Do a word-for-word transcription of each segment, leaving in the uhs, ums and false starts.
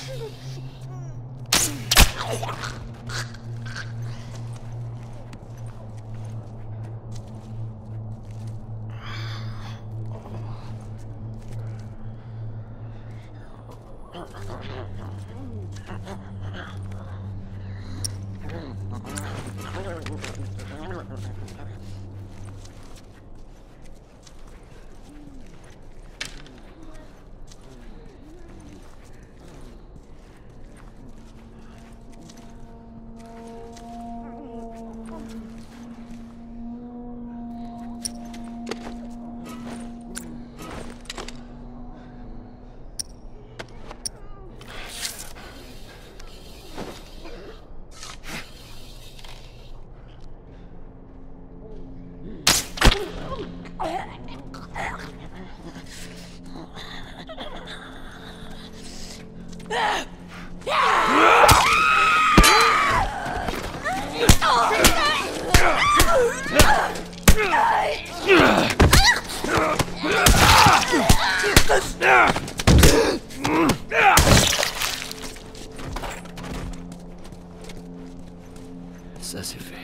Ça c'est fait.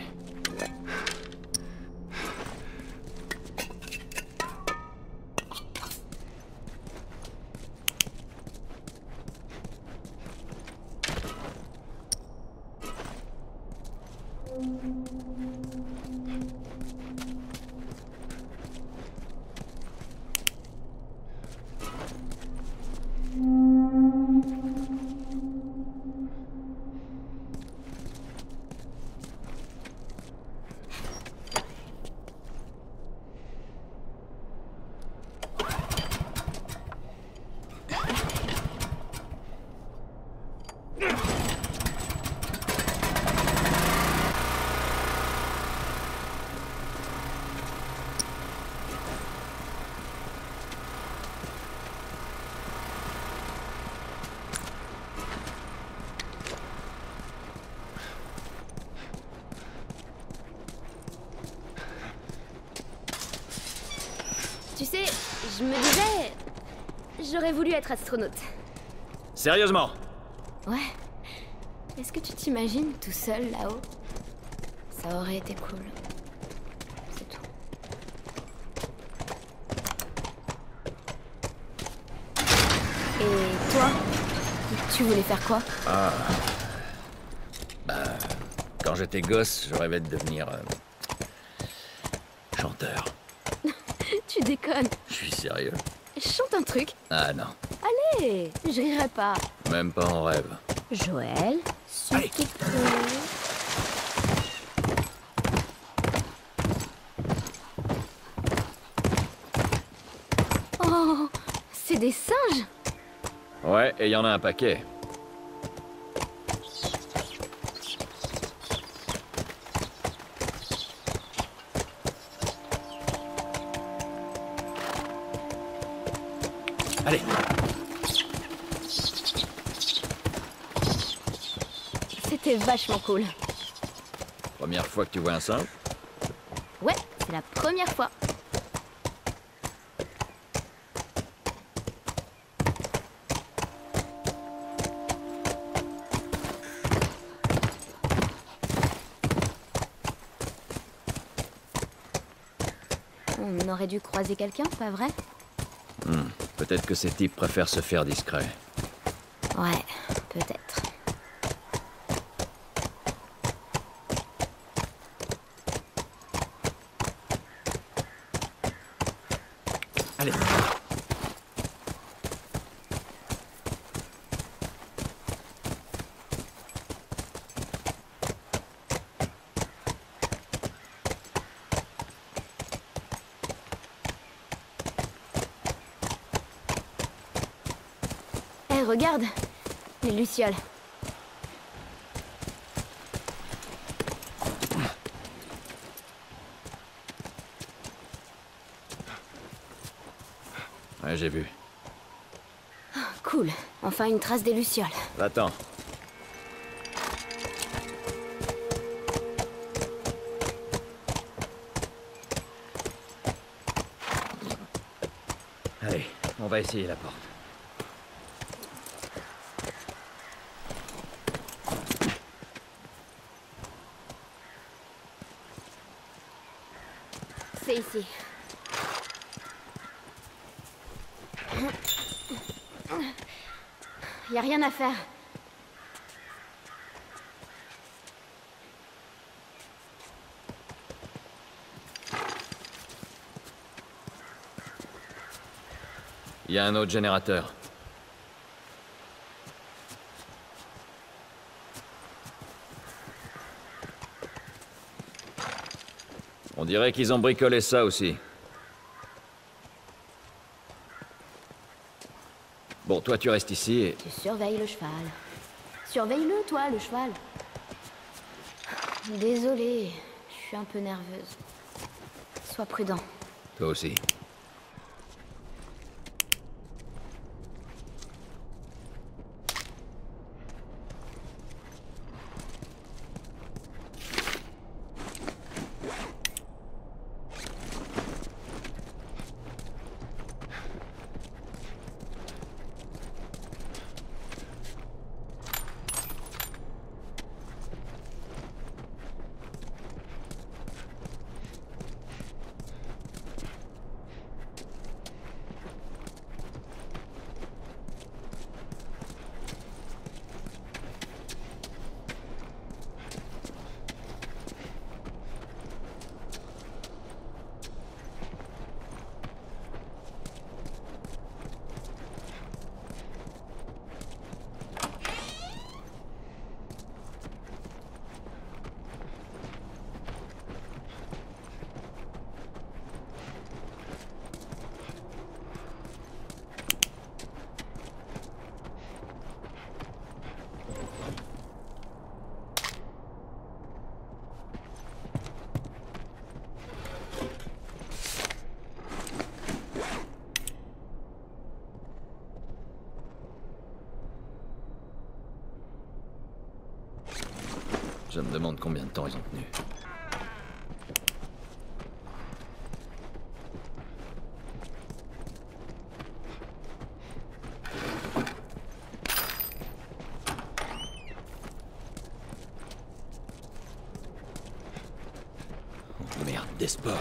Tu sais, je me disais... J'aurais voulu être astronaute. Sérieusement? Ouais. Est-ce que tu t'imagines tout seul là-haut? Ça aurait été cool. C'est tout. Et toi? Tu voulais faire quoi? Ah... Bah... Quand j'étais gosse, je rêvais de devenir... Euh, chanteur. Tu déconnes. Je suis sérieux. Chante un truc. Ah non. Allez, je rirai pas. Même pas en rêve. Joël, ce Allez. qui peut... Oh, c'est des singes. Ouais, et il y en a un paquet. Allez. C'était vachement cool. Première fois que tu vois un singe? Ouais, c'est la première fois. On aurait dû croiser quelqu'un, pas vrai? Hmm. Peut-être que ces types préfèrent se faire discret. Ouais, peut-être. Allez. Hé, regarde, les lucioles. Ouais, j'ai vu. Cool, enfin une trace des lucioles. Va-t'en. Allez, on va essayer la porte. C'est ici. Y a rien à faire. Il y a un autre générateur. On dirait qu'ils ont bricolé ça aussi. Bon, toi tu restes ici et... Tu surveilles le cheval. Surveille-le, toi, le cheval. Désolée, je suis un peu nerveuse. Sois prudent. Toi aussi. Je me demande combien de temps ils ont tenu. Oh merde, des sports.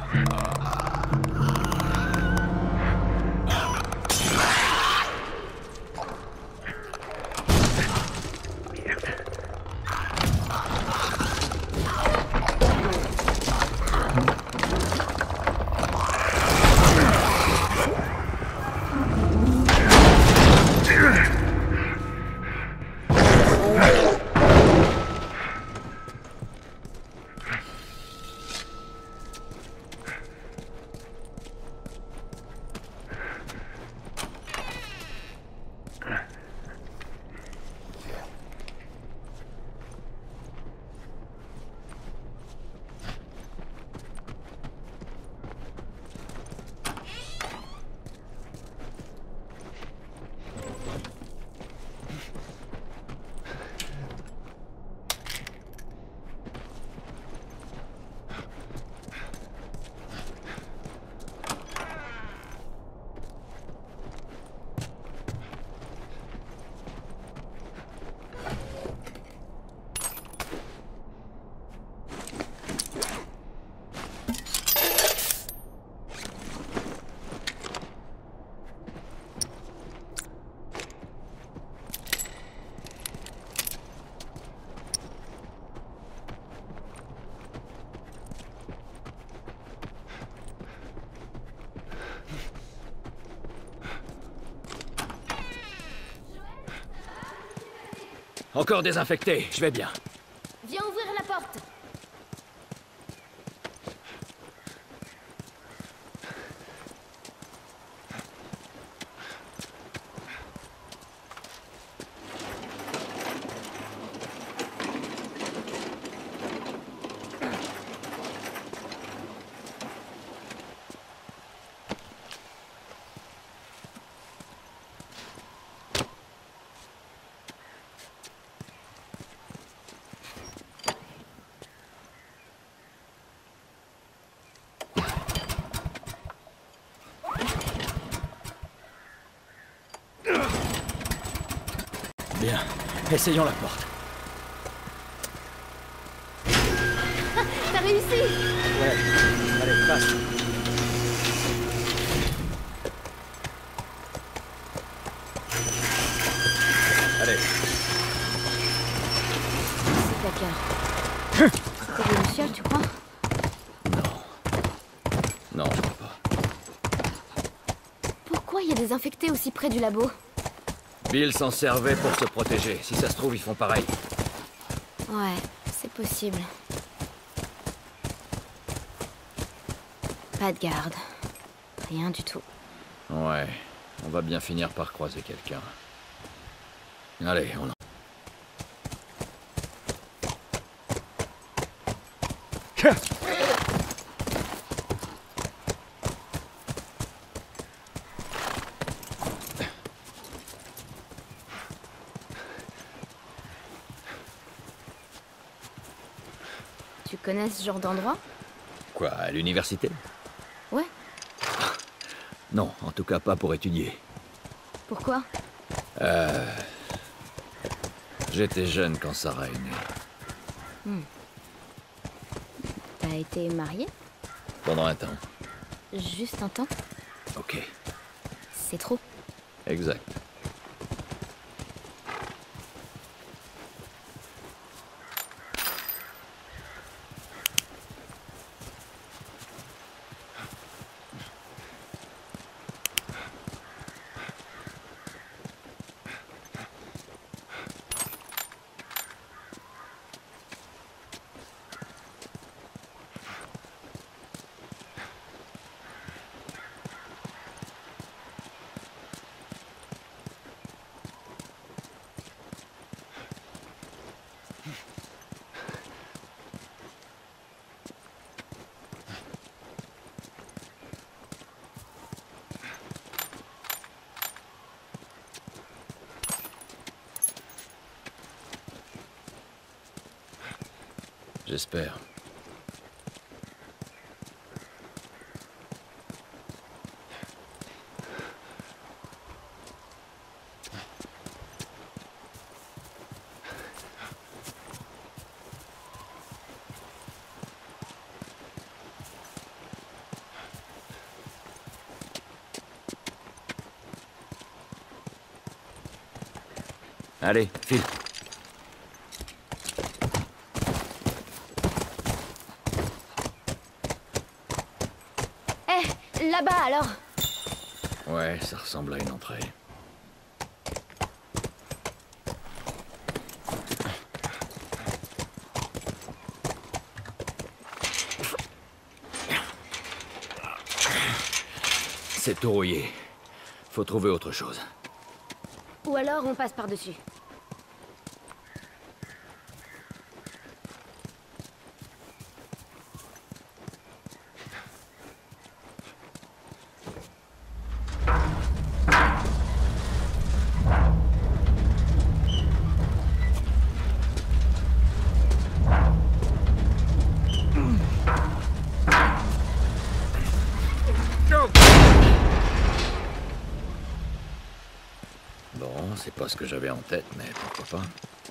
Encore désinfecté, je vais bien. Viens ouvrir la porte. Bien, essayons la porte. T'as réussi! Ouais, allez, passe. Allez. C'est placard. C'était des lucioles, tu crois? Non. Non, je crois pas. Pourquoi il y a des infectés aussi près du labo? Bill s'en servait pour se protéger. Si ça se trouve, ils font pareil. Ouais, c'est possible. Pas de garde. Rien du tout. Ouais, on va bien finir par croiser quelqu'un. Allez, on en... Tu connais ce genre d'endroit? Quoi, à l'université? Ouais. Non, en tout cas pas pour étudier. Pourquoi? Euh... J'étais jeune quand Sarah est née. Hmm. T'as été marié? Pendant un temps. Juste un temps? Ok. C'est trop. Exact. J'espère. Allez, file. Eh, là-bas alors. Ouais, ça ressemble à une entrée. C'est tout rouillé. Faut trouver autre chose. Ou alors on passe par-dessus. Bon, c'est pas ce que j'avais en tête, mais pourquoi pas.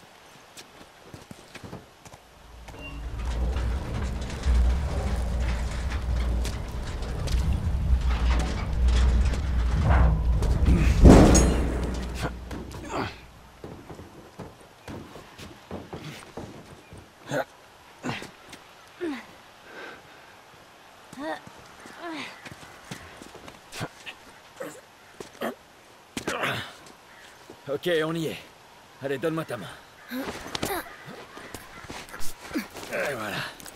Ok, on y est. Allez, donne-moi ta main. Et voilà.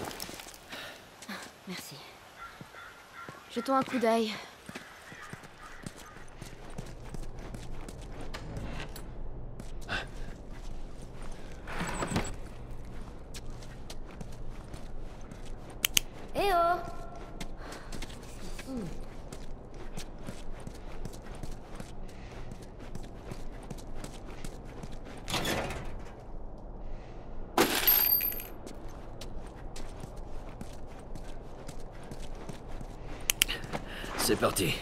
Merci. Jetons un coup d'œil. Eh oh! Hmm. C'est parti.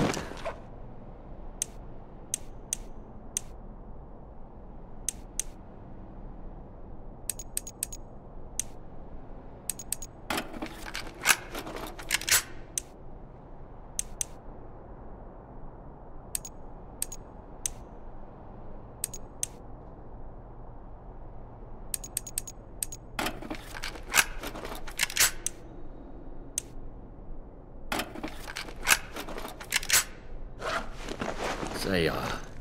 Ça ira.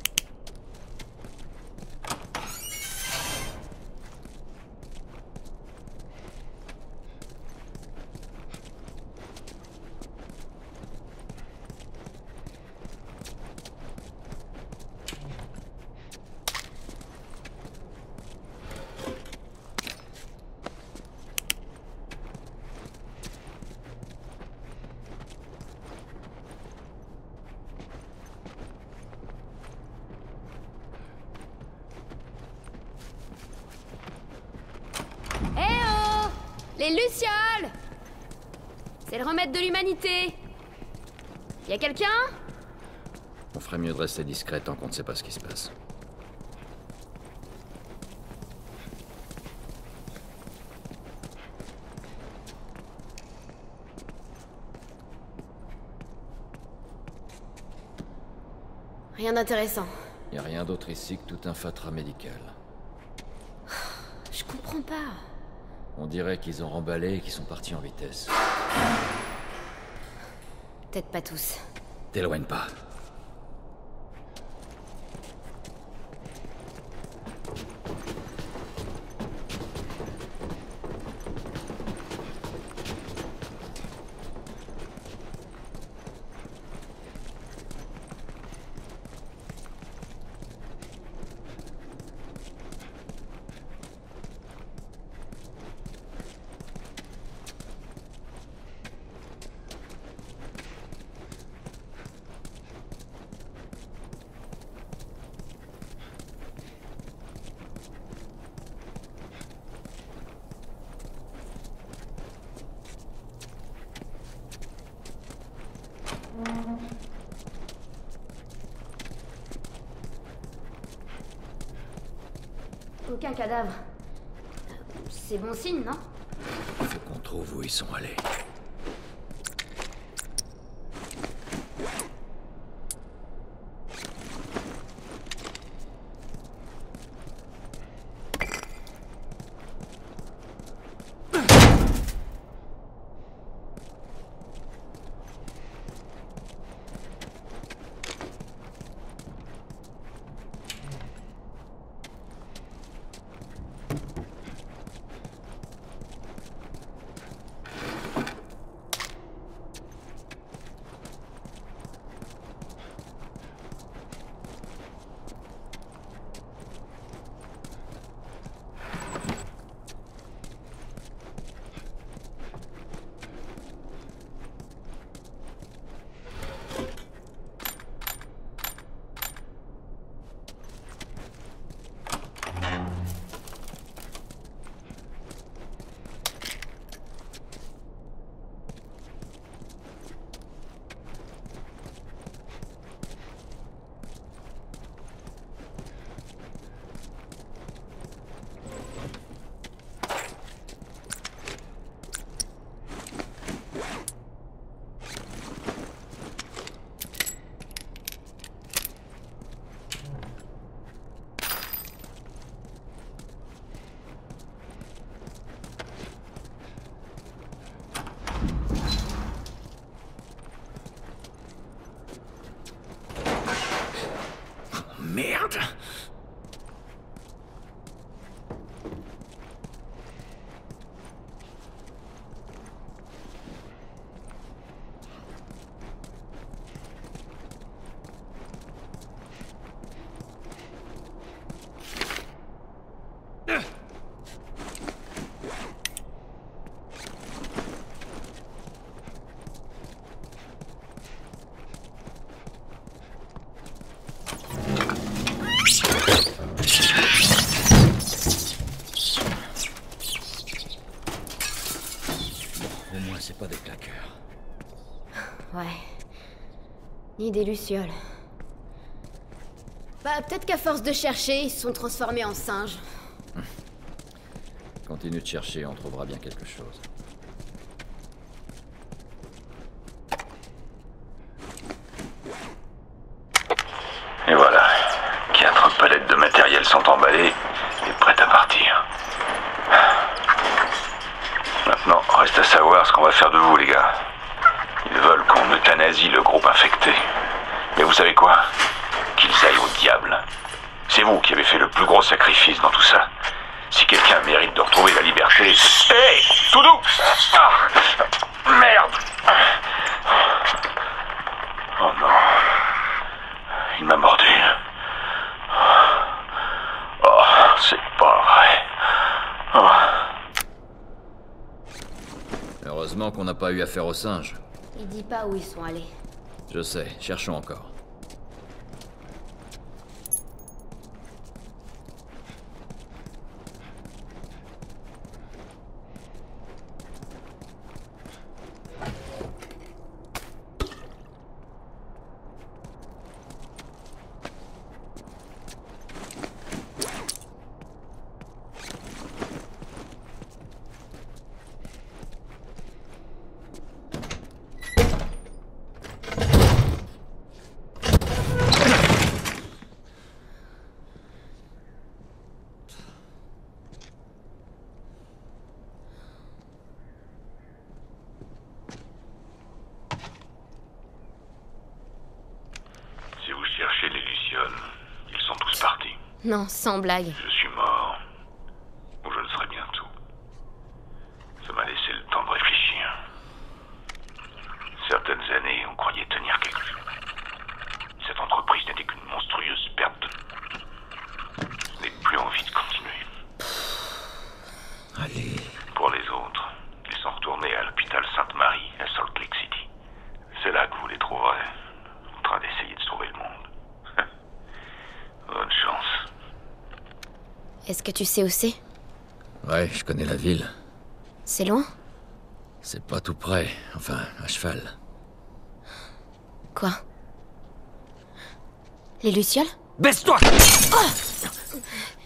Les Lucioles! C'est le remède de l'humanité! Y a quelqu'un? On ferait mieux de rester discret tant qu'on ne sait pas ce qui se passe. Rien d'intéressant. Y a rien d'autre ici que tout un fatras médical. Je comprends pas. On dirait qu'ils ont remballé et qu'ils sont partis en vitesse. Peut-être pas tous. T'éloigne pas. Aucun cadavre. C'est bon signe, non? Faut qu'on trouve où ils sont allés. merde! Au moins, c'est pas des claqueurs. Ouais. Ni des lucioles. Bah, peut-être qu'à force de chercher, ils se sont transformés en singes. Continue de chercher, on trouvera bien quelque chose. Et voilà, quatre palettes de matériel sont emballées et prêtes à partir. Maintenant, reste à savoir ce qu'on va faire de vous, les gars. Ils veulent qu'on euthanasie le groupe infecté. Mais vous savez quoi? Qu'ils aillent au diable. C'est vous qui avez fait le plus gros sacrifice dans tout ça. Si quelqu'un mérite de retrouver la liberté... Hé hey, tout doux ah, merde. Oh non. Il m'a mordu. Oh, c'est pas vrai. Oh. Heureusement qu'on n'a pas eu affaire aux singes. Il dit pas où ils sont allés. Je sais, cherchons encore. Si vous cherchez les lucioles, ils sont tous partis. Non, sans blague. Je suis mort. Ou je le serai bientôt. Ça m'a laissé le temps de réfléchir. Certaines années, on croyait tenir quelque chose. Cette entreprise n'était qu'une monstrueuse perte de... Je n'ai plus envie de continuer. Allez. Pour les autres, ils sont retournés à l'hôpital Sainte-Marie, à Salt Lake City. C'est là que vous les trouverez, en train d'essayer de sauver le monde. Bonne chance. Est-ce que tu sais où c'est? Ouais, je connais la ville. C'est loin? C'est pas tout près, enfin, à cheval. Quoi? Les lucioles? Baisse-toi! Oh!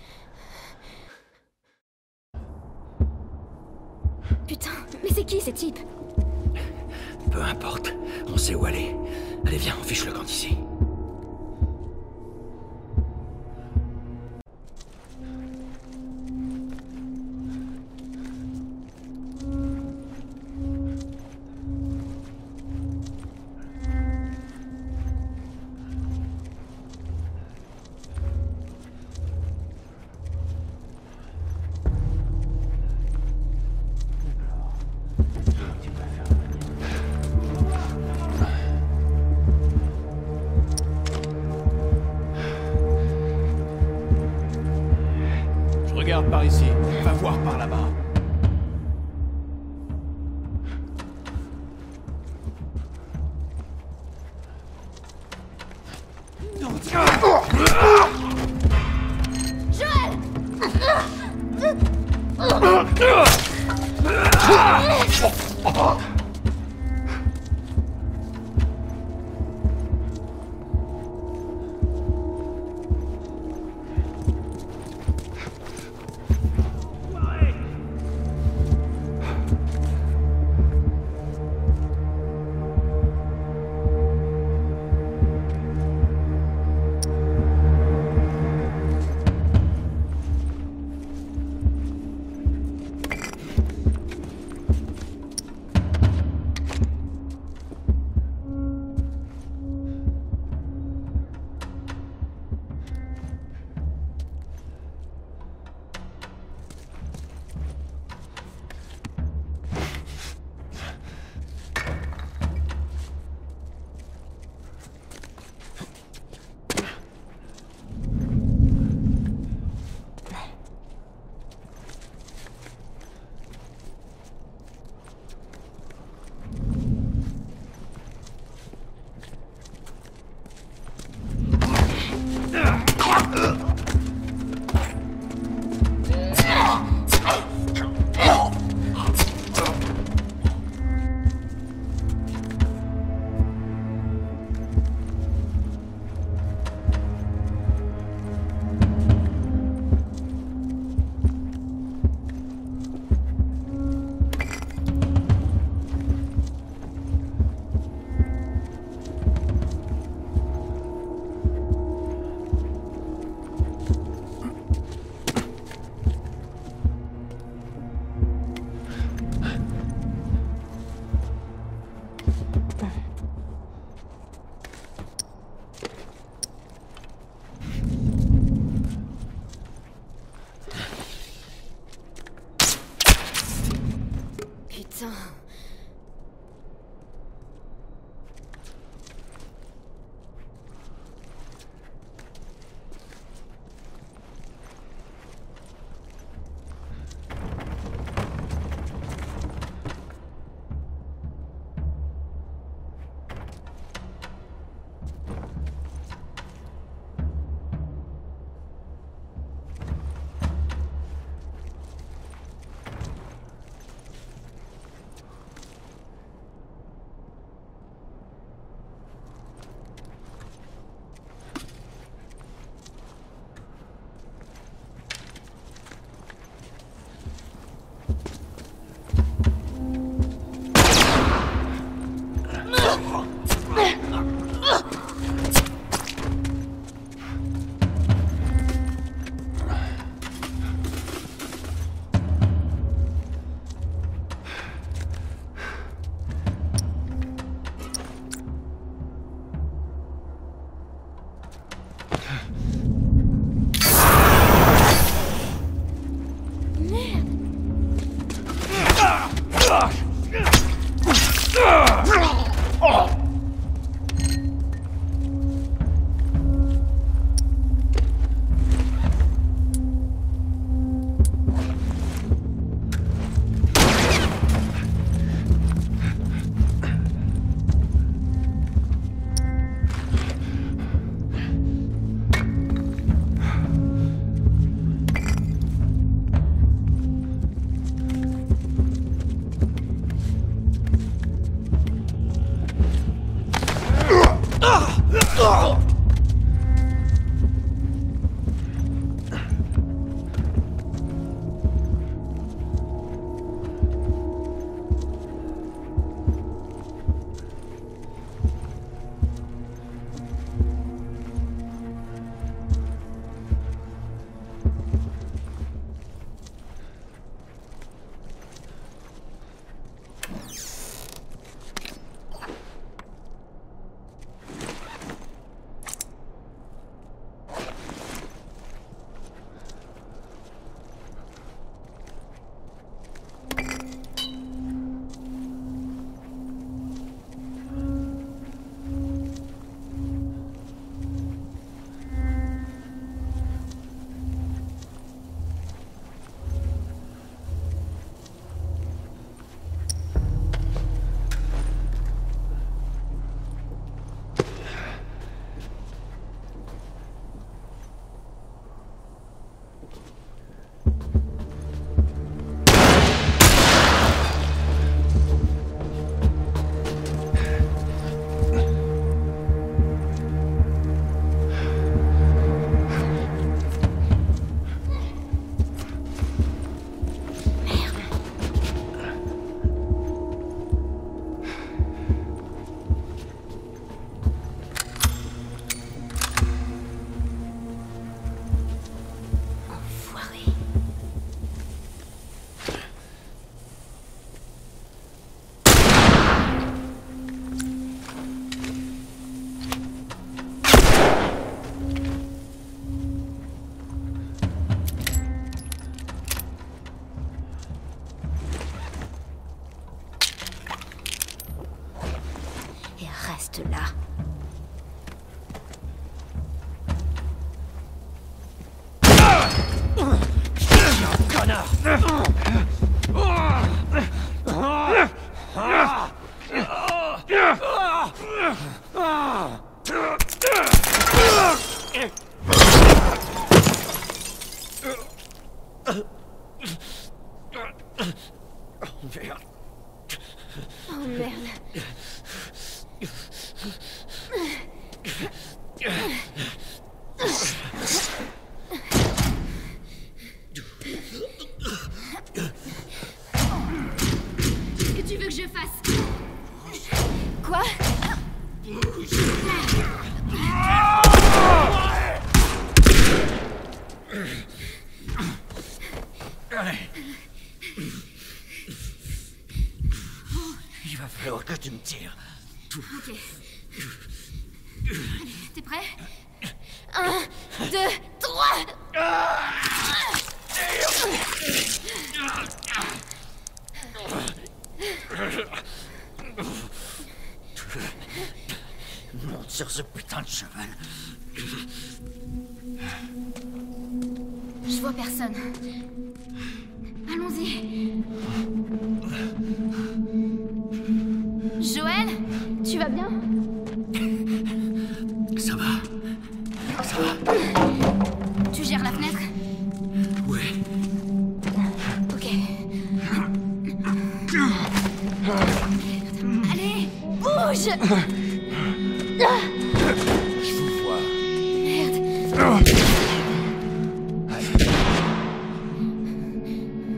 Putain, mais c'est qui ces types? Peu importe, on sait où aller. Allez, viens, on fiche le camp d'ici. Regarde par ici, va voir par là-bas. Reste là. Connard! Oh merde. Qu'est-ce que tu veux que je fasse? Quoi? Il va falloir que tu me tires. Ok. T'es prêt? Un, deux, trois! Monte sur ce putain de cheval. Je vois personne. Allons-y. Joël, tu vas bien? Ça va. Ça va. Tu gères la fenêtre? Oui. Ok. Allez, bouge! Je vous vois. Merde. Allez.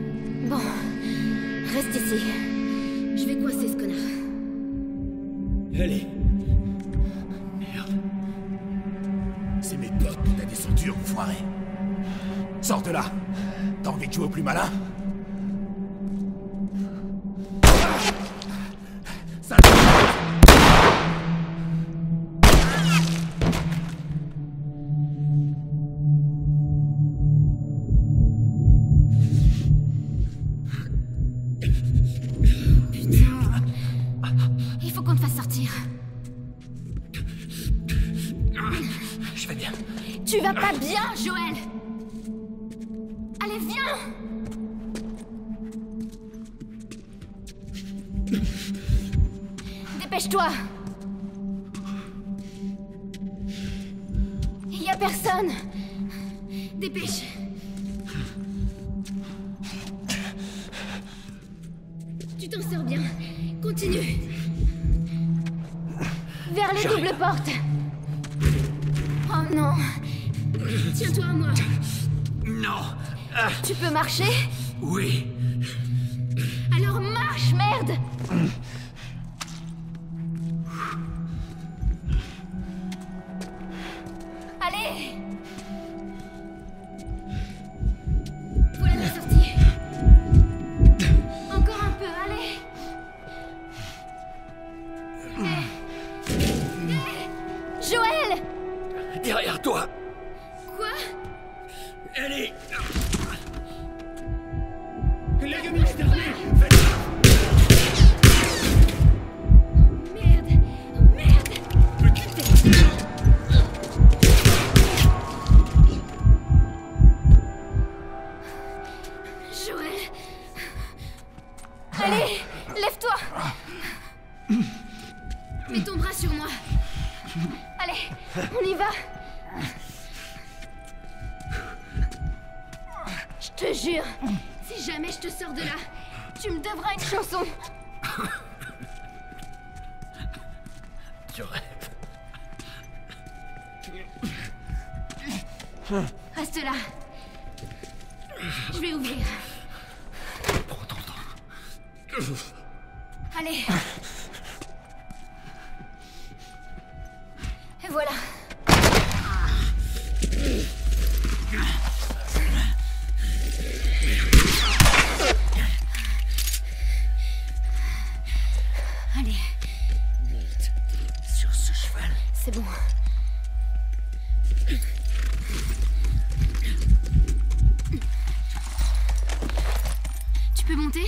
Bon, reste ici. Je vais coincer ce connard. Allez. Merde. C'est mes potes que t'as descendu, enfoiré. Sors de là. T'as envie de jouer au plus malin? Ça... Il faut qu'on te fasse sortir. Je vais bien. Tu vas pas bien, Joël. Allez, viens. Dépêche-toi. Il y a personne. Dépêche. Tu t'en sors bien. Continue. Vers les doubles portes. Oh non. Tiens-toi à moi. Non. Ah, Tu peux marcher? oui. Alors marche, merde! Allez! Voilà la sortie. Encore un peu, allez! Eh. Eh. Joël! Derrière toi. Quoi? Allez. La gamine est armée. Faites... Merde! Merde! Joël! Allez! Lève-toi! Mets ton bras sur moi. Allez, on y va. Je te jure, si jamais je te sors de là, tu me devras une chanson. Tu rêves. Reste là. Je vais ouvrir. Prends ton temps. Allez. Et voilà. Allez. Monte sur ce cheval. C'est bon. Tu peux monter?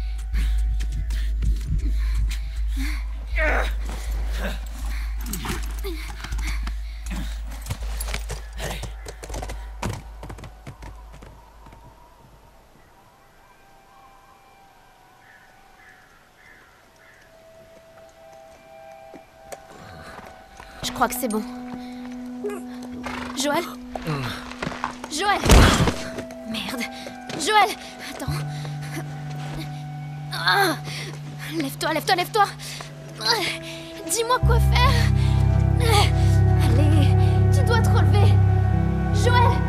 Je crois que c'est bon. Joël? Joël! Merde! Joël! Attends. Ah. Lève-toi, lève-toi, lève-toi! Ah. Dis-moi quoi faire! Ah. Allez, tu dois te relever! Joël!